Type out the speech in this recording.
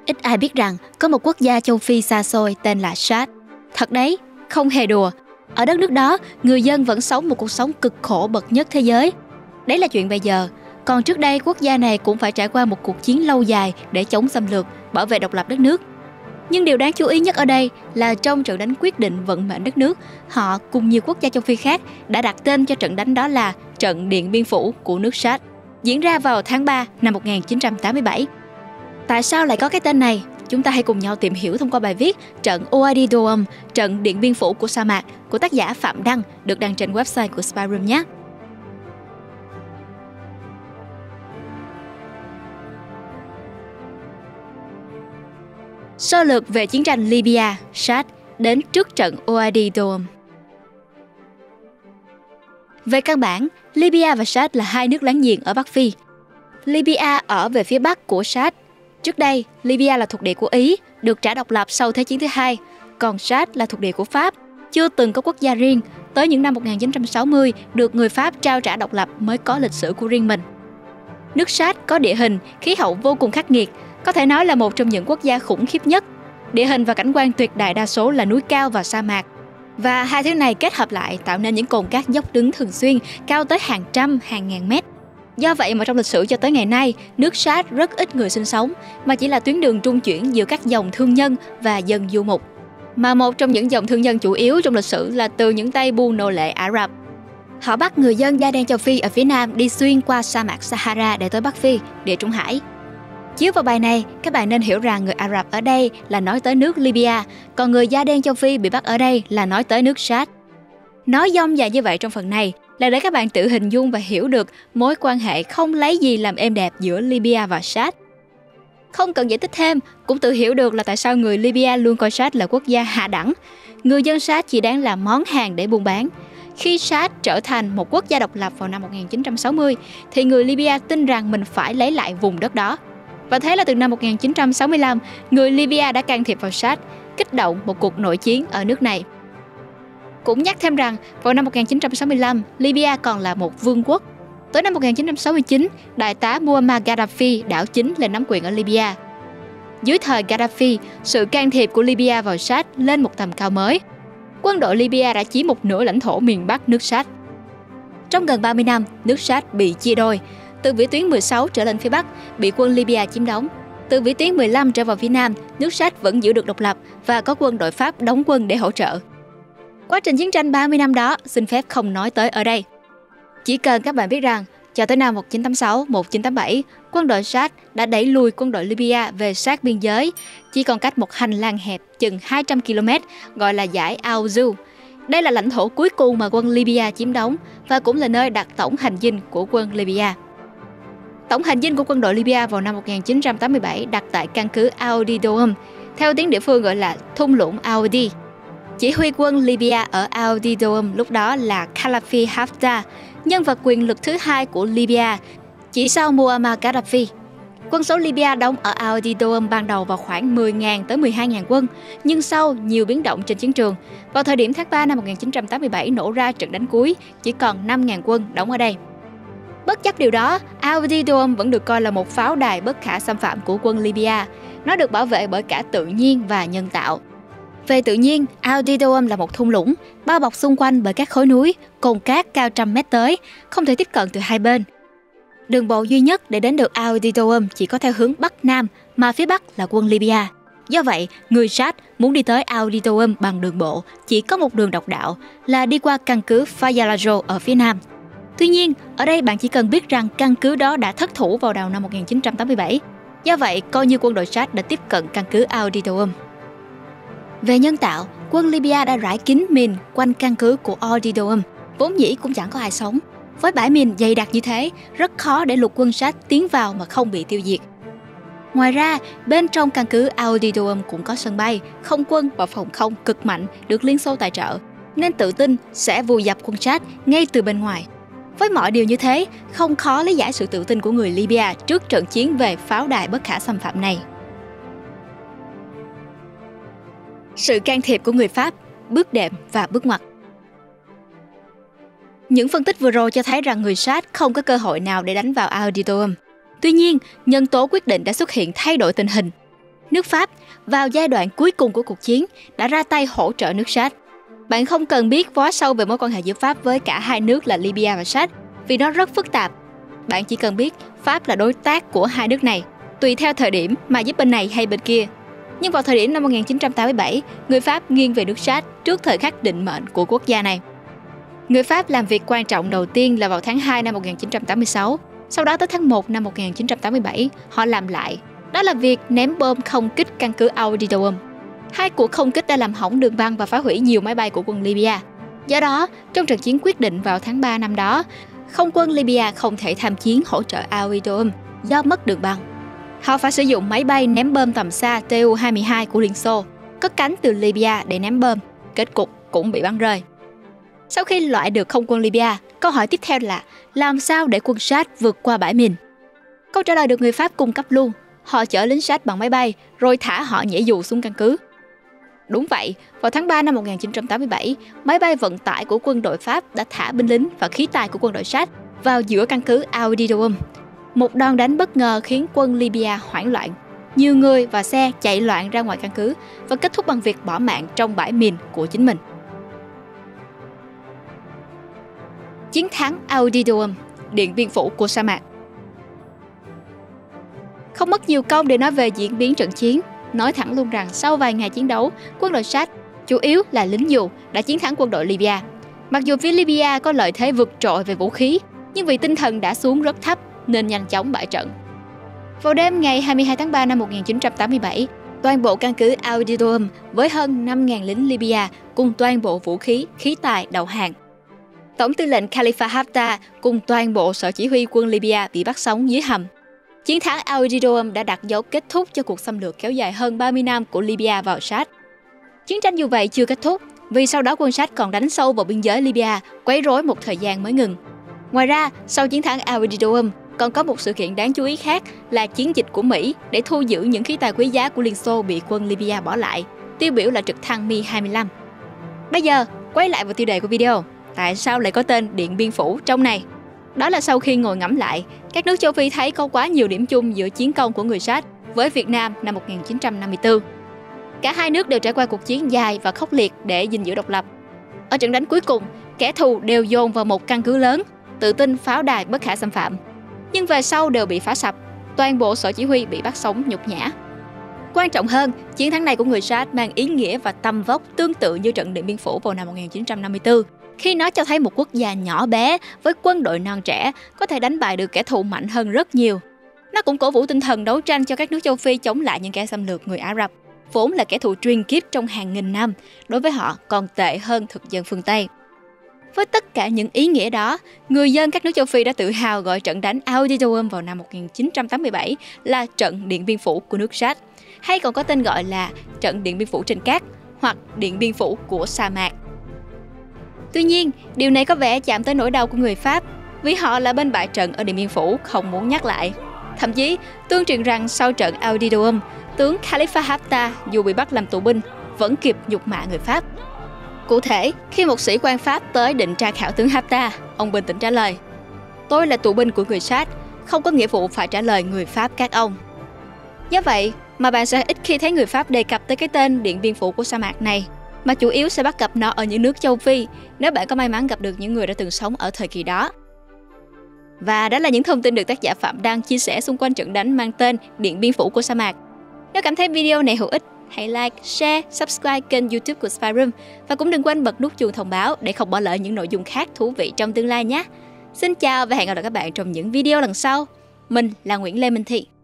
Ít ai biết rằng có một quốc gia châu Phi xa xôi tên là Chad. Thật đấy, không hề đùa. Ở đất nước đó, người dân vẫn sống một cuộc sống cực khổ bậc nhất thế giới. Đấy là chuyện bây giờ. Còn trước đây, quốc gia này cũng phải trải qua một cuộc chiến lâu dài để chống xâm lược, bảo vệ độc lập đất nước. Nhưng điều đáng chú ý nhất ở đây là trong trận đánh quyết định vận mệnh đất nước, họ cùng nhiều quốc gia châu Phi khác đã đặt tên cho trận đánh đó là trận Điện Biên Phủ của nước Chad, diễn ra vào tháng 3 năm 1987. Tại sao lại có cái tên này? Chúng ta hãy cùng nhau tìm hiểu thông qua bài viết Trận OID Dome, trận Điện Biên Phủ của sa mạc của tác giả Phạm Đăng, được đăng trên website của Spy Room nhé. Sơ lược về chiến tranh Libya, Chad đến trước trận OID Dome. Về căn bản, Libya và Chad là hai nước láng giềng ở Bắc Phi. Libya ở về phía bắc của Chad. Trước đây, Libya là thuộc địa của Ý, được trả độc lập sau Thế chiến thứ hai, còn Chad là thuộc địa của Pháp, chưa từng có quốc gia riêng, tới những năm 1960 được người Pháp trao trả độc lập mới có lịch sử của riêng mình. Nước Chad có địa hình, khí hậu vô cùng khắc nghiệt, có thể nói là một trong những quốc gia khủng khiếp nhất. Địa hình và cảnh quan tuyệt đại đa số là núi cao và sa mạc. Và hai thứ này kết hợp lại tạo nên những cồn cát dốc đứng thường xuyên, cao tới hàng trăm, hàng ngàn mét. Do vậy mà trong lịch sử cho tới ngày nay, nước Chad rất ít người sinh sống, mà chỉ là tuyến đường trung chuyển giữa các dòng thương nhân và dân du mục. Mà một trong những dòng thương nhân chủ yếu trong lịch sử là từ những tay buôn nô lệ Ả Rập. Họ bắt người dân da đen châu Phi ở phía Nam đi xuyên qua sa mạc Sahara để tới Bắc Phi, Địa Trung Hải. Chiếu vào bài này, các bạn nên hiểu rằng người Ả Rập ở đây là nói tới nước Libya, còn người da đen châu Phi bị bắt ở đây là nói tới nước Chad. Nói dông dài như vậy trong phần này là để các bạn tự hình dung và hiểu được mối quan hệ không lấy gì làm êm đẹp giữa Libya và Chad. Không cần giải thích thêm, cũng tự hiểu được là tại sao người Libya luôn coi Chad là quốc gia hạ đẳng. Người dân Chad chỉ đáng là món hàng để buôn bán. Khi Chad trở thành một quốc gia độc lập vào năm 1960, thì người Libya tin rằng mình phải lấy lại vùng đất đó. Và thế là từ năm 1965, người Libya đã can thiệp vào Chad, kích động một cuộc nội chiến ở nước này. Cũng nhắc thêm rằng, vào năm 1965, Libya còn là một vương quốc. Tới năm 1969, đại tá Muammar Gaddafi đảo chính lên nắm quyền ở Libya. Dưới thời Gaddafi, sự can thiệp của Libya vào Chad lên một tầm cao mới. Quân đội Libya đã chiếm một nửa lãnh thổ miền Bắc nước Chad. Trong gần 30 năm, nước Chad bị chia đôi. Từ vĩ tuyến 16 trở lên phía Bắc, bị quân Libya chiếm đóng. Từ vĩ tuyến 15 trở vào phía Nam, nước Chad vẫn giữ được độc lập và có quân đội Pháp đóng quân để hỗ trợ. Quá trình chiến tranh 30 năm đó xin phép không nói tới ở đây. Chỉ cần các bạn biết rằng, cho tới năm 1986, 1987, quân đội Chad đã đẩy lùi quân đội Libya về sát biên giới, chỉ còn cách một hành lang hẹp chừng 200 km gọi là dải Al-Zu. Đây là lãnh thổ cuối cùng mà quân Libya chiếm đóng và cũng là nơi đặt tổng hành dinh của quân Libya. Tổng hành dinh của quân đội Libya vào năm 1987 đặt tại căn cứ Al-Di Dome, theo tiếng địa phương gọi là thung lũng Al-Di. Chỉ huy quân Libya ở Al-Di Dome lúc đó là Khalifa Haftar, nhân vật quyền lực thứ hai của Libya, chỉ sau Muammar Gaddafi. Quân số Libya đóng ở Al-Di Dome ban đầu vào khoảng 10.000 tới 12.000 quân, nhưng sau nhiều biến động trên chiến trường, vào thời điểm tháng 3 năm 1987 nổ ra trận đánh cuối, chỉ còn 5.000 quân đóng ở đây. Bất chấp điều đó, Al-Di Dome vẫn được coi là một pháo đài bất khả xâm phạm của quân Libya. Nó được bảo vệ bởi cả tự nhiên và nhân tạo. Về tự nhiên, Al-Di Dome là một thung lũng, bao bọc xung quanh bởi các khối núi, cồn cát cao trăm mét tới, không thể tiếp cận từ hai bên. Đường bộ duy nhất để đến được Al-Di Dome chỉ có theo hướng Bắc-Nam, mà phía Bắc là quân Libya. Do vậy, người Chad muốn đi tới Al-Di Dome bằng đường bộ, chỉ có một đường độc đạo là đi qua căn cứ Fayalajo ở phía Nam. Tuy nhiên, ở đây bạn chỉ cần biết rằng căn cứ đó đã thất thủ vào đầu năm 1987. Do vậy, coi như quân đội Chad đã tiếp cận căn cứ Al-Di Dome. Về nhân tạo, quân Libya đã rải kín mìn quanh căn cứ của Al-Di Dome, vốn dĩ cũng chẳng có ai sống. Với bãi mìn dày đặc như thế, rất khó để lục quân Chad tiến vào mà không bị tiêu diệt. Ngoài ra, bên trong căn cứ Al-Di Dome cũng có sân bay, không quân và phòng không cực mạnh được Liên Xô tài trợ, nên tự tin sẽ vùi dập quân Chad ngay từ bên ngoài. Với mọi điều như thế, không khó lý giải sự tự tin của người Libya trước trận chiến về pháo đài bất khả xâm phạm này. Sự can thiệp của người Pháp, bước đệm và bước ngoặt. Những phân tích vừa rồi cho thấy rằng người Chad không có cơ hội nào để đánh vào Al-Di Dome. Tuy nhiên, nhân tố quyết định đã xuất hiện thay đổi tình hình. Nước Pháp vào giai đoạn cuối cùng của cuộc chiến đã ra tay hỗ trợ nước Sát. Bạn không cần biết quá sâu về mối quan hệ giữa Pháp với cả hai nước là Libya và Sát vì nó rất phức tạp. Bạn chỉ cần biết Pháp là đối tác của hai nước này, tùy theo thời điểm mà giúp bên này hay bên kia. Nhưng vào thời điểm năm 1987, người Pháp nghiêng về nước Sát trước thời khắc định mệnh của quốc gia này. Người Pháp làm việc quan trọng đầu tiên là vào tháng 2 năm 1986, sau đó tới tháng 1 năm 1987, họ làm lại. Đó là việc ném bom không kích căn cứ Audidoum. Hai cuộc không kích đã làm hỏng đường băng và phá hủy nhiều máy bay của quân Libya. Do đó, trong trận chiến quyết định vào tháng 3 năm đó, không quân Libya không thể tham chiến hỗ trợ Audidoum do mất đường băng. Họ phải sử dụng máy bay ném bom tầm xa Tu-22 của Liên Xô, cất cánh từ Libya để ném bom, kết cục cũng bị bắn rơi. Sau khi loại được không quân Libya, câu hỏi tiếp theo là làm sao để quân Sát vượt qua bãi mìn? Câu trả lời được người Pháp cung cấp luôn. Họ chở lính Sát bằng máy bay rồi thả họ nhảy dù xuống căn cứ. Đúng vậy, vào tháng 3 năm 1987, máy bay vận tải của quân đội Pháp đã thả binh lính và khí tài của quân đội Sát vào giữa căn cứ Audidoum. Một đòn đánh bất ngờ khiến quân Libya hoảng loạn. Nhiều người và xe chạy loạn ra ngoài căn cứ và kết thúc bằng việc bỏ mạng trong bãi mìn của chính mình. Chiến thắng Audidoum, Điện Biên Phủ của sa mạc. Không mất nhiều công để nói về diễn biến trận chiến. Nói thẳng luôn rằng sau vài ngày chiến đấu, quân đội Sát, chủ yếu là lính dù, đã chiến thắng quân đội Libya. Mặc dù phía Libya có lợi thế vượt trội về vũ khí, nhưng vì tinh thần đã xuống rất thấp nên nhanh chóng bại trận. Vào đêm ngày 22 tháng 3 năm 1987, toàn bộ căn cứ Audidoum với hơn 5.000 lính Libya cùng toàn bộ vũ khí, khí tài đầu hàng. Tổng tư lệnh Khalifa Haftar cùng toàn bộ sở chỉ huy quân Libya bị bắt sống dưới hầm. Chiến thắng Audidoum đã đặt dấu kết thúc cho cuộc xâm lược kéo dài hơn 30 năm của Libya vào Sát. Chiến tranh dù vậy chưa kết thúc, vì sau đó quân Sát còn đánh sâu vào biên giới Libya, quấy rối một thời gian mới ngừng. Ngoài ra, sau chiến thắng Audidoum, còn có một sự kiện đáng chú ý khác là chiến dịch của Mỹ để thu giữ những khí tài quý giá của Liên Xô bị quân Libya bỏ lại, tiêu biểu là trực thăng Mi-25. Bây giờ, quay lại vào tiêu đề của video. Tại sao lại có tên Điện Biên Phủ trong này? Đó là sau khi ngồi ngẫm lại, các nước châu Phi thấy có quá nhiều điểm chung giữa chiến công của người Sát với Việt Nam năm 1954. Cả hai nước đều trải qua cuộc chiến dài và khốc liệt để gìn giữ độc lập. Ở trận đánh cuối cùng, kẻ thù đều dồn vào một căn cứ lớn, tự tin pháo đài bất khả xâm phạm. Nhưng về sau đều bị phá sập, toàn bộ sở chỉ huy bị bắt sống nhục nhã. Quan trọng hơn, chiến thắng này của người Sát mang ý nghĩa và tầm vóc tương tự như trận Điện Biên Phủ vào năm 1954, khi nó cho thấy một quốc gia nhỏ bé với quân đội non trẻ có thể đánh bại được kẻ thù mạnh hơn rất nhiều. Nó cũng cổ vũ tinh thần đấu tranh cho các nước châu Phi chống lại những kẻ xâm lược người Ả Rập, vốn là kẻ thù truyền kiếp trong hàng nghìn năm, đối với họ còn tệ hơn thực dân phương Tây. Với tất cả những ý nghĩa đó, người dân các nước châu Phi đã tự hào gọi trận đánh Audidoum vào năm 1987 là trận Điện Biên Phủ của nước Sát, hay còn có tên gọi là trận Điện Biên Phủ trên cát hoặc Điện Biên Phủ của sa mạc. Tuy nhiên, điều này có vẻ chạm tới nỗi đau của người Pháp, vì họ là bên bại trận ở Điện Biên Phủ không muốn nhắc lại. Thậm chí, tương truyền rằng sau trận Audidoum, tướng Khalifa Haftar dù bị bắt làm tù binh, vẫn kịp nhục mạ người Pháp. Cụ thể, khi một sĩ quan Pháp tới định tra khảo tướng Haftar, ông bình tĩnh trả lời: "Tôi là tù binh của người Sát, không có nghĩa vụ phải trả lời người Pháp các ông." Do vậy mà bạn sẽ ít khi thấy người Pháp đề cập tới cái tên Điện Biên Phủ của sa mạc này, mà chủ yếu sẽ bắt gặp nó ở những nước châu Phi nếu bạn có may mắn gặp được những người đã từng sống ở thời kỳ đó. Và đó là những thông tin được tác giả Phạm Đăng chia sẻ xung quanh trận đánh mang tên Điện Biên Phủ của sa mạc. Nếu cảm thấy video này hữu ích, hãy like, share, subscribe kênh YouTube của Spy Room và cũng đừng quên bật nút chuông thông báo để không bỏ lỡ những nội dung khác thú vị trong tương lai nhé. Xin chào và hẹn gặp lại các bạn trong những video lần sau. Mình là Nguyễn Lê Minh Thị.